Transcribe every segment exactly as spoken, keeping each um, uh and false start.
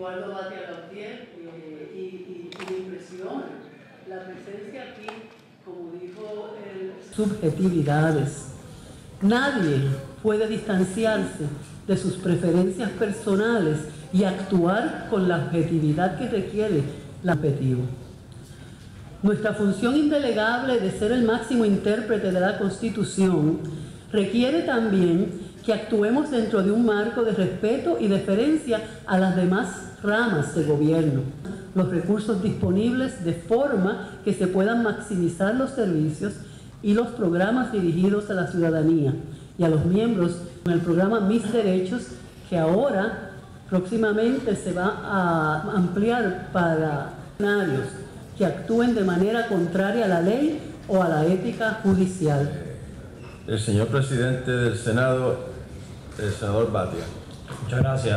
Eduardo Batia Gautier, eh, y, y, y me impresiona la presencia aquí, como dijo el... Subjetividades. Nadie puede distanciarse de sus preferencias personales y actuar con la objetividad que requiere el objetivo. Nuestra función indelegable de ser el máximo intérprete de la Constitución requiere también que actuemos dentro de un marco de respeto y deferencia a las demás ramas de gobierno, los recursos disponibles de forma que se puedan maximizar los servicios y los programas dirigidos a la ciudadanía y a los miembros en el programa Mis Derechos, que ahora próximamente se va a ampliar para funcionarios que actúen de manera contraria a la ley o a la ética judicial. El señor presidente del Senado, el senador Batia. Muchas gracias.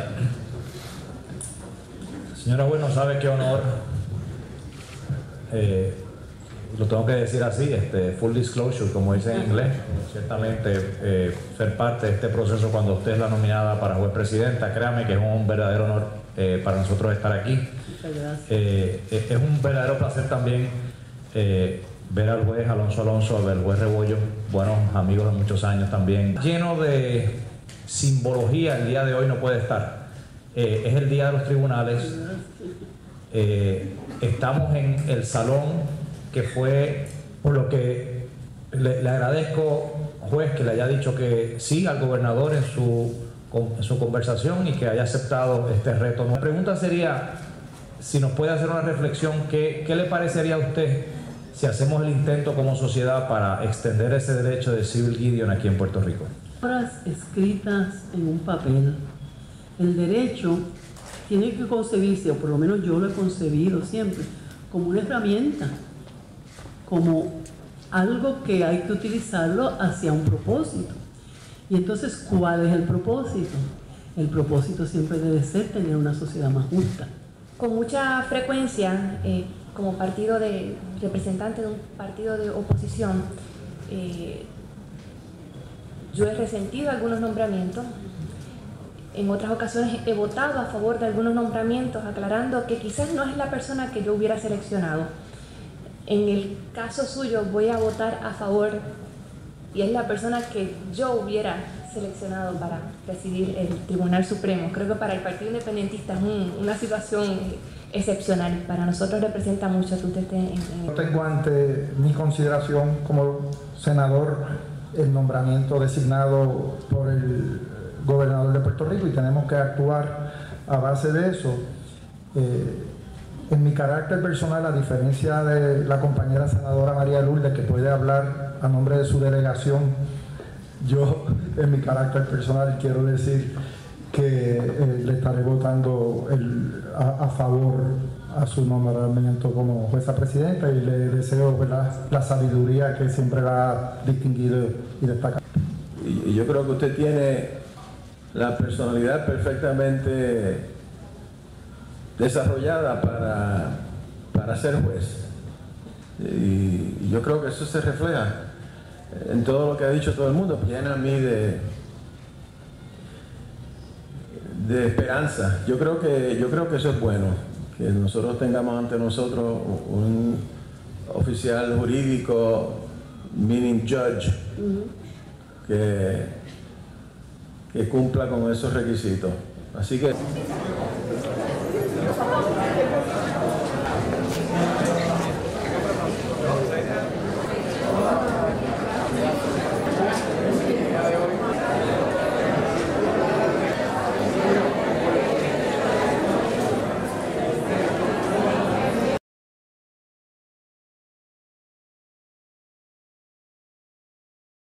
Señora Bueno, sabe qué honor, eh, lo tengo que decir así, este, full disclosure, como dice en inglés, ciertamente eh, ser parte de este proceso cuando usted es la nominada para juez presidenta, créame que es un verdadero honor eh, para nosotros estar aquí. Muchas gracias. Eh, es un verdadero placer también eh, ver al juez Alonso Alonso, al juez Rebollo, buenos amigos de muchos años también. Lleno de simbología, el día de hoy no puede estar. Eh, es el día de los tribunales. Eh, estamos en el salón que fue, por lo que le, le agradezco, juez, que le haya dicho que sí al gobernador en su, en su conversación y que haya aceptado este reto. Mi pregunta sería, si nos puede hacer una reflexión, ¿qué, qué le parecería a usted si hacemos el intento como sociedad para extender ese derecho de Civil Gideon aquí en Puerto Rico? Palabras escritas en un papel. El derecho tiene que concebirse, o por lo menos yo lo he concebido siempre, como una herramienta, como algo que hay que utilizarlo hacia un propósito. Y entonces, ¿cuál es el propósito? El propósito siempre debe ser tener una sociedad más justa. Con mucha frecuencia, eh, como partido de representante de un partido de oposición, eh, yo he resentido algunos nombramientos. En otras ocasiones he votado a favor de algunos nombramientos, aclarando que quizás no es la persona que yo hubiera seleccionado. En el caso suyo voy a votar a favor y es la persona que yo hubiera seleccionado para presidir el Tribunal Supremo. Creo que para el Partido Independentista es un, una situación excepcional. Para nosotros representa mucho que usted esté en... en... Tengo ante mi consideración como senador el nombramiento designado por el gobernador de Puerto Rico y tenemos que actuar a base de eso. Eh, en mi carácter personal, a diferencia de la compañera senadora María Lourdes, que puede hablar a nombre de su delegación, yo en mi carácter personal quiero decir que eh, le estaré votando el, a, a favor a su nombramiento como jueza presidenta y le deseo, ¿verdad?, la sabiduría que siempre la ha distinguido y destacado. Y, y yo creo que usted tiene la personalidad perfectamente desarrollada para, para ser juez. Y, y yo creo que eso se refleja en todo lo que ha dicho todo el mundo. Llena a mí de, de esperanza. Yo creo que, yo creo que eso es bueno, que nosotros tengamos ante nosotros un oficial jurídico, meaning judge, que, que cumpla con esos requisitos. Así que...